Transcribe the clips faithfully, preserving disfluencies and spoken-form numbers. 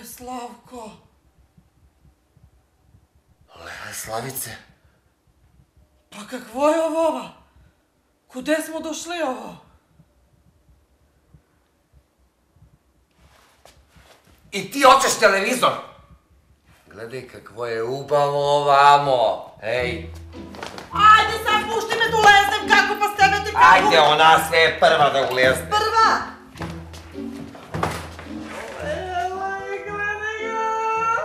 je Slavko? Lele, Slavice. Pa kakvo je ovo? Kude smo došli ovo? I ti hoćeš televizor? Gledaj kakvo je ubavo ovamo. Ej. Ajde sad pušti me da uleznem, kako pa s tebe ti kako? Ajde, ona sve je prva da ulezne. Prva! Lele, gledaj ga!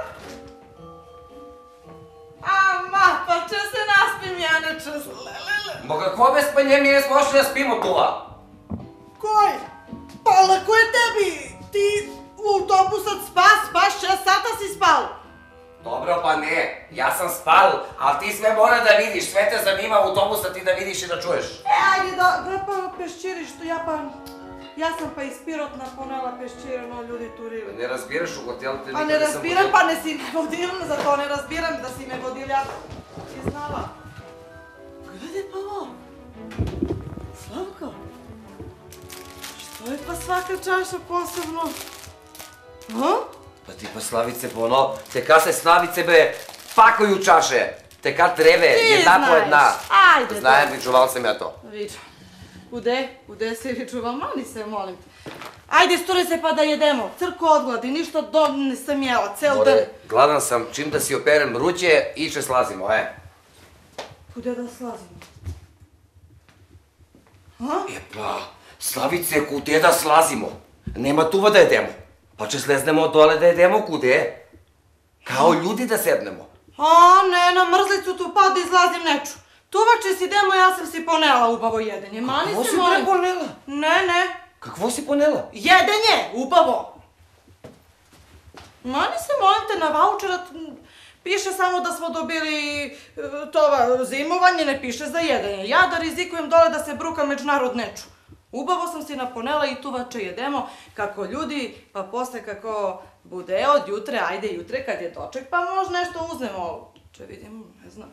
Ama, pa če se naspim ja nečas, lele. Moga kome spanje mi jesmo ošli da spimo tuva? Koj? Pa lako je tebi, ti u autobusac spas, spaš šest sata si spal. Dobro, pa ne, ja sam spal, ali ti sve mora da vidiš, sve te zanima autobusa ti da vidiš i da čuješ. E, ajde da, gre pa peščiriš tu, ja pa, ja sam pa iz Pirotna ponela peščirano ljudi turili. Ne razbiraš u hotelu, te Pa nikad ne nisam razbiram, vodio. pa ne si me vodil, za to ne razbiram da si me vodil, ja ti znala. Gledaj pa ovo. Slavko, što je pa svaka čaša posebno? Ha? Pa ti pa Slavice, pa ono, teka se Slavice be pakuju čaše, teka treve, jedna po jedna. Ajde. Znajem, vičuval sam ja to. Viču. Ude? Ude si vičuval? Mani se, molim te. Ajde, sturi se pa da jedemo. Crko odgladi, ništa do nisam jela, cel dan. More, gladan sam, čim da si operem ruće, iće slazimo, e. Kude da slazimo? Ha? E pa, Slavice, kude da slazimo? Nema tuva da jedemo. Pa če sleznemo dole da jedemo, kude? Kao ljudi da sednemo. A, ne, na mrzlicu tu pa da izlazim neču. Tuvače si idemo, ja sam si ponela ubavo jedenje. Mani Kakvo se, si molim. bre ponela? Ne, ne. Kakvo si ponela? Jedenje, ubavo. Mani se, molim te, na vaučera piše samo da smo dobili e, tova zimovanje, ne piše za jedenje. Ja da rizikujem dole da se bruka međunarod neču. Ubavo sam si naponela i tuvače jedemo kako ljudi, pa posle kako bude od jutre, ajde jutre kad je doček, pa možda nešto uzmemo. Če vidim, ne znam.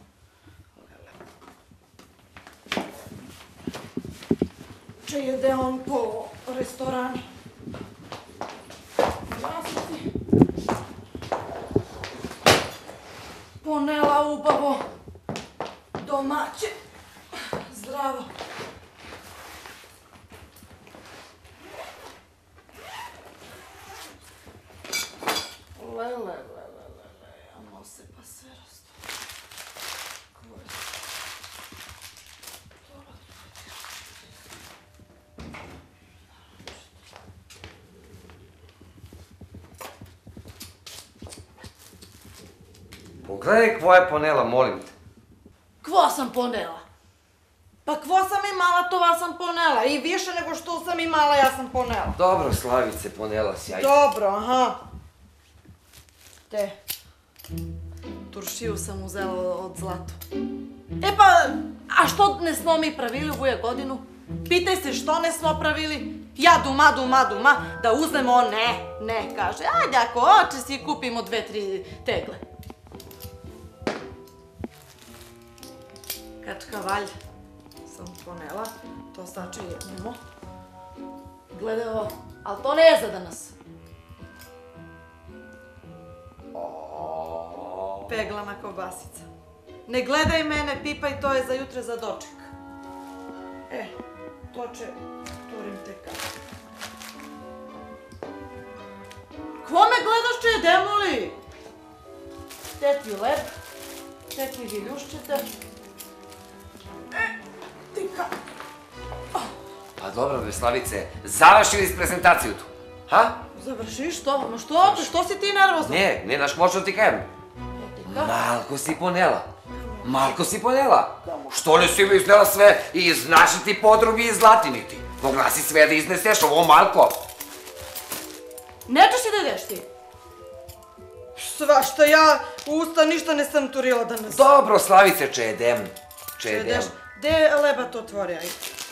Če jede on po restorani. Ja sam si ponela ubavo domaće. Zdravo. Lele, lele, lele, amo se pa sve rastu. Ko je? Pogledaj kvo je ponela, molim te. Kvo sam ponela? Pa kvo sam imala, tova sam ponela. I više nego što sam imala, ja sam ponela. Dobro, Slavice, ponela si, ajde. Dobro, aha. Te. Turšiju sam uzela od Zlatu. E pa, a što ne smo mi pravili u vuja godinu? Pitaj se što ne smo pravili. Ja duma, duma, duma, da uzmemo, ne, ne, kaže. Ajde, ako hoće si kupimo dve, tri tegle. Kačka valj sam ponela, to sače jednemo. Gledaj ovo, ali to ne je za danas. Peglana kobasica. Ne gledaj mene, pipaj, to je za jutre za doček. E, to će turim te kako. Kvo me gledaš če jedemo li? Teti led, teti viljuščete. E, ti kako? Pa dobro, bre, Slavice, završili s prezentaciju tu, ha? Završiš to? Ma što opet, što si ti nervozno? Ne, ne, naš možda ti kajem. Malko si ponela. Malko si ponela. Što ne si mi iznela sve i iz naši ti podrubi i zlatiniti? Mogla si sve da izneseš, ovo Malko. Nećeš si da ideš ti? Svašta, ja u usta ništa ne sam turila danas. Dobro, Slavice, če jedem. Če jedem. Gde leba to otvori, ajde.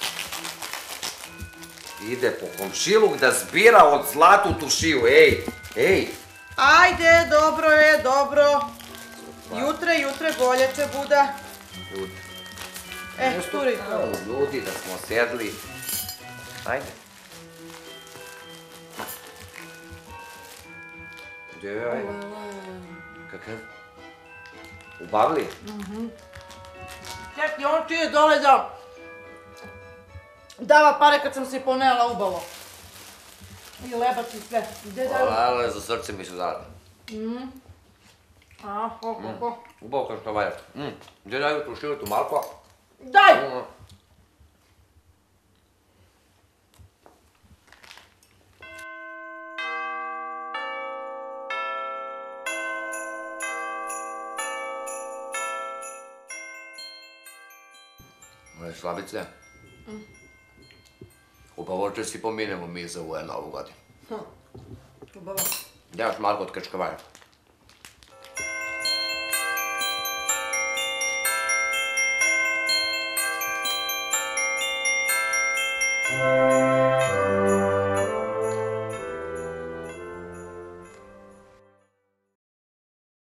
Ide po komšiluk da zbira od zlatu tušiju, ej, ej. Ajde, dobro je, dobro. Jutre, jutre bolje će buda. Ljudi. E, turi. Kao ljudi da smo sedli. Ajde. Gdje je aj? Kakav? U Bavli? Čekaj, on ti je dole da dava pare kad sam se ponela ubavo. I lebac i sve. Gdje da je? Ale, za srce mi su dali. A, ho, ho, ho. Ubao kao što valja. Gdje daju tu širotu Malko? Daj! Moje slabice. Ubavo će si pominemo mi za ovu novu godinu. Ubavo. Gdje još Malko od Krčka valja?